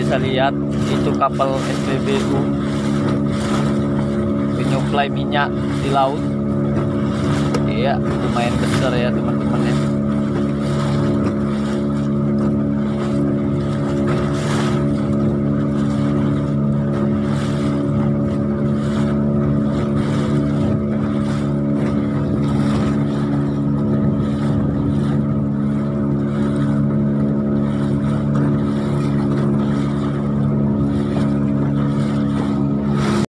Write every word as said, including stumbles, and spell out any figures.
bisa lihat itu kapal S P B U penyuplai minyak di laut. Iya, lumayan besar ya teman-teman ya.